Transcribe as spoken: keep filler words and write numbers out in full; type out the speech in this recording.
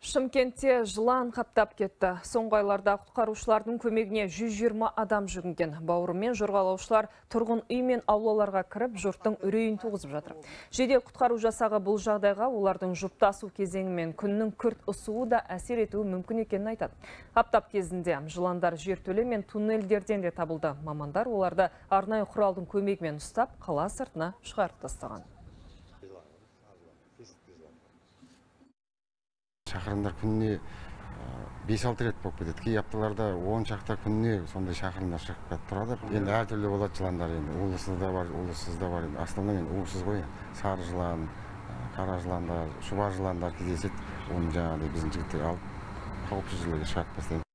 Шымкентте жылан қаптап кетті. Соңғы айларда құтқарушылардың көмегіне жүз жиырма адам жүгінген. Бауырымен жорғалаушылар тұрғын үй мен аулаларға кіріп, жұрттың үрейін туғызып жатыр. Жедел құтқару жасағы бұл жағдайға олардың жұптасу кезеңі мен күннің күрт ысуы да әсер етуі мүмкін екенін айтады. Аптап кезінде жыландар жертөле мен туннельдерден де табылды. Мамандар оларды арнайы құралдың көмегімен ұстап, қала сыртына шығарып тастаған. Шақырымдар күніне бес алты рет болып кетеді. Кей апталарда он шақты күніне сондай шақырымдар шығып тұрады. Енді әртүрлі болады жыландар, енді улысыз да бар, улысыз да бар. Основном енді улысыз ғой. Сары жылан, қара жыландар, шұбар жыландар кездеседі. Оны жаңағыдай біздің жігіттер алып қауіпсіз жерлерге шығарып тастайды.